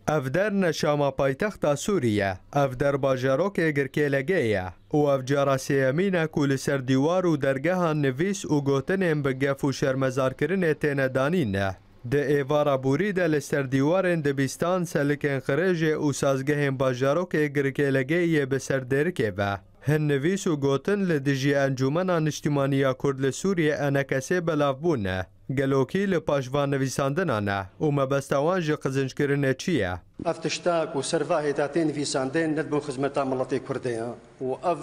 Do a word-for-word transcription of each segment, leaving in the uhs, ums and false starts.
اف در نشاما پایتخت سوریه، اف در باجاروک گرکیلگیه و اف جارا سیمینه کل سر دیوار و درگاه نویس و گوتنیم بگف و شرمزار کرنه تینه دانینه. ده ایوارا بوری ده لسر دیوارن دبیستان سلکن خرجه و سازگه باجاروک گرکیلگیه بسر درکه و هن نویس و گوتن لدجی انجومن نشتیمانیا کرد لسوریه انکسه بلاف بونه. گلوکی لپاشوان نویساندنانه و مبستوان جه قزنج کرنه چیه؟ اف تشتاق و سرفاهی تاتین نویساندن ندبون خدمتا ملتی کرده و اف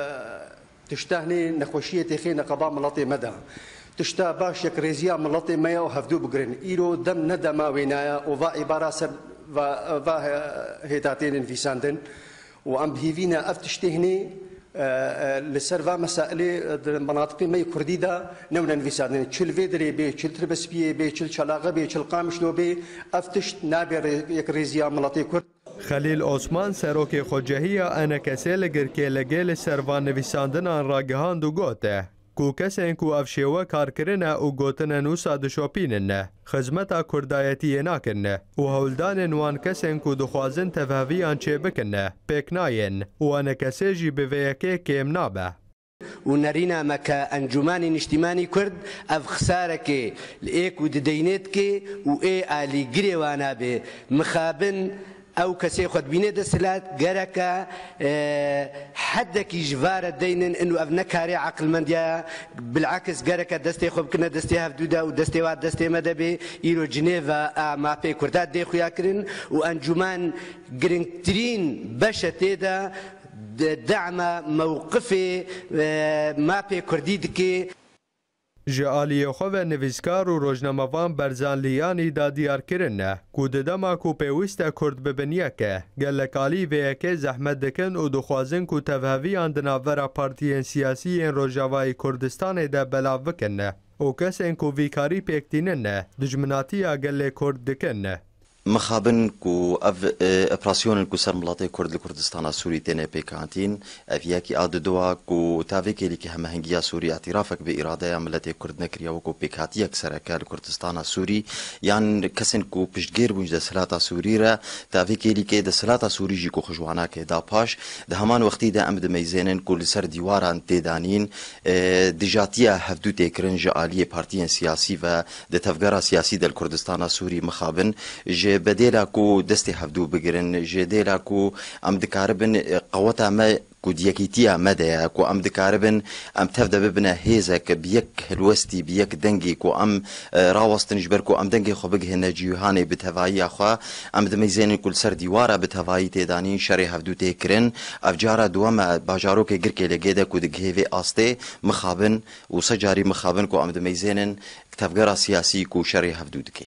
تشتاهنی نخوشیه تخین قضا ملتی مده تشتا باش یک ریزیا ملتی میا و هفدو بگرن ایرو دم ندما وینایا و با عبارة سر و هیتاتین نویساندن و ام بهیوینا اف تشتهنی لسرفا مسائل مناطق ما كردي دا نونا نفيسادن تشل فيدري بي تشل تربسبيه بي تشل شلاغه بي تشل قامشلو بي افتش نابر يكريزيا ملاتي كرد خلیل عثمان سروک خوجهیه انا کسی لگرکه لگل سروان نویساندن آن راگهاند و گوته کو کسین کو افشیوه کار کرنه و گوتنه نوسا دشوپیننه خدمتا کردایتی ناکنه و هولدان وان کسین کو دخوازن تفاویان چه بکنه پیک ناین و انا کسی جی بویکه کم نابه ونرينا مكا انجماني نشتماني كرد اف خسارك لايك وددينتك واي الي غريوانا به مخابن او كسي خد بينه دسلات جركا حدك جفار الدين انه ابن كاري عقل منديا بالعكس جركا دستي خب كنا دستي هفدودا ودستي واد دستي مدبي يرو جنيفا ما بي كردات دي خويا كرن وانجمان جرينترين بشتيدا دعم موقفي ما بي كرديدكي جعالی خواه نویسکار و روزنامه‌وان برزان لیانی دا دیار کرنه که ددما کو پیوست کرد ببینیه که گلکالی ویه که زحمت دکن و دخوازن که تفهویان دناورا پارتیین سیاسی این روژاوای کردستان دا بلاو بکنه و کسین که ویکاری پیکتیننه دجمناتی گل کرد دکنه مخابن کو اف اپراسیون کو سر ملاطه کرد کردستان سوری تنه پیکانتین اف یکی عاد دوا کو تاویکی لی که همه هنگیا سوری اعترافک به اراده ملت کرد نکریا و کو پیکاتی یک سرکل کردستان سوری یان کسن کو پشتگیر بونج دسلاتا سوری را تاویکی لی که دسلاتا سوری جی کو خجوانا که دا پاش ده همان وقتی ده امد میزنن کل سر دیواران تدانین دجاتیا هفدو تکرن جعالی پارتیین سیاسی و ده تفگرا سیاسی دل کردستان سوری مخابن بديلا كو دستي هفدو بگرن جديلا كو ام دكاربن قوتا ما كو ديكيتيا مدى كو ام دكاربن ام تفدا ببنا هيزك بيك الوستي بيك دنجي كو ام راوستن جبر كو ام دنجي خو بگه نجيوهاني بتهواي اخوا ام دميزين كل سر ديوارا بتهواي تدانين شري هفدو تكرن افجارا دوما باجاروك گركي لگيدا كو دگهوي استي مخابن وسجاري مخابن كو ام دميزين تفگرا سياسي كو شري هفدو دكي